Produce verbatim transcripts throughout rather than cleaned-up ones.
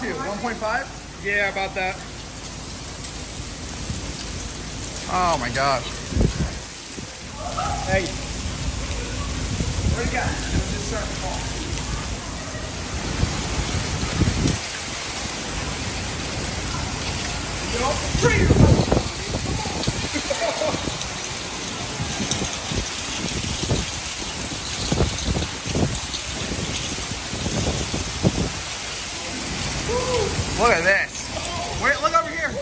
to? one point five? Yeah, about that. Oh my gosh. Hey. What do you got? It'll just start to fall. Yo, Look at this. Wait, look over here.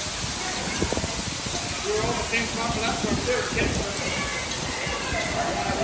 We're all the same spot for that one too.